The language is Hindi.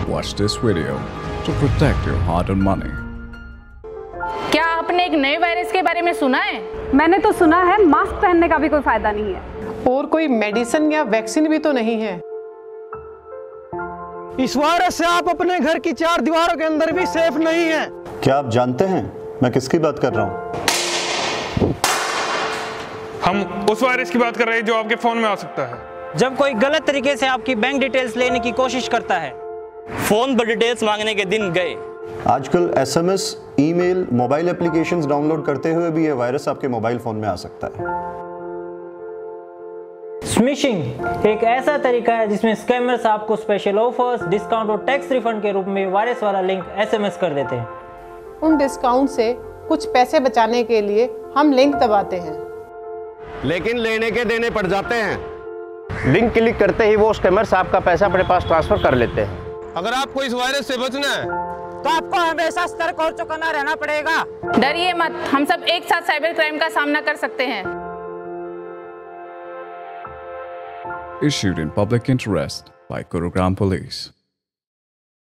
Watch this video to protect your hard-earned money. क्या आपने एक नए वायरस के बारे में सुना है? मैंने तो सुना है मास्क पहनने का भी कोई फायदा नहीं है। और कोई मेडिसिन या वैक्सीन भी तो नहीं है। इस वायरस से आप अपने घर की 4 दीवारों के अंदर भी सेफ नहीं हैं। क्या आप जानते हैं मैं किसकी बात कर रहा हूँ? हम उस वायरस की बात कर रहे हैं जो आपके फोन में आ सकता है। जब कोई गलत तरीके से आपकी बैंक डिटेल्स लेने की कोशिश करता है। फोन पर डिटेल्स मांगने के दिन गए। आजकल SMS, email, mobile applications download करते हुए भी यह वायरस आपके मोबाइल फोन में आ सकता है। स्मिशिंग एक ऐसा तरीका है जिसमें स्कैमर्स आपको स्पेशल ऑफर्स, डिस्काउंट और टैक्स रिफंड के रूप में वायरस वाला लिंक SMS कर देते हैं। उन डिस्काउंट से कुछ पैसे बचाने के लिए हम लिंक दबाते हैं, लेकिन लेने के देने पड़ जाते हैं। लिंक क्लिक करते ही वो स्कैमर्स आपका पैसा अपने पास ट्रांसफर कर लेते हैं। अगर आपको इस वायरस से बचना है तो आपको हमेशा सतर्क और चौकन्ना रहना पड़ेगा। डरिए मत, हम सब एक साथ साइबर क्राइम का सामना कर सकते हैं। Issued in public interest by Gurugram Police.